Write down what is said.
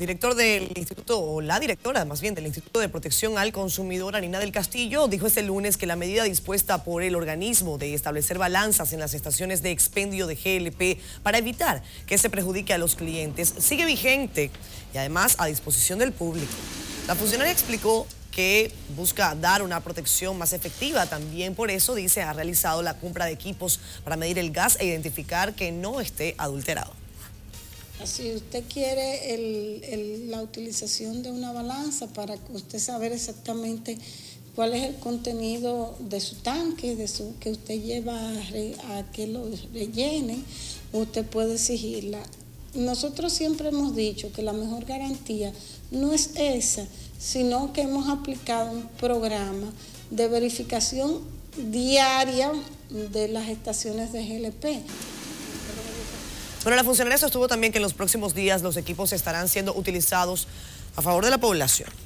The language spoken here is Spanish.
Director del Instituto, o la directora más bien del Instituto de Protección al Consumidor, Anina del Castillo, dijo este lunes que la medida dispuesta por el organismo de establecer balanzas en las estaciones de expendio de GLP para evitar que se perjudique a los clientes sigue vigente y además a disposición del público. La funcionaria explicó que busca dar una protección más efectiva. También por eso, dice, ha realizado la compra de equipos para medir el gas e identificar que no esté adulterado. Si usted quiere la utilización de una balanza para usted saber exactamente cuál es el contenido de su tanque, que usted lleva a que lo rellene, usted puede exigirla. Nosotros siempre hemos dicho que la mejor garantía no es esa, sino que hemos aplicado un programa de verificación diaria de las estaciones de GLP. Bueno, la funcionaria sostuvo también que en los próximos días los equipos estarán siendo utilizados a favor de la población.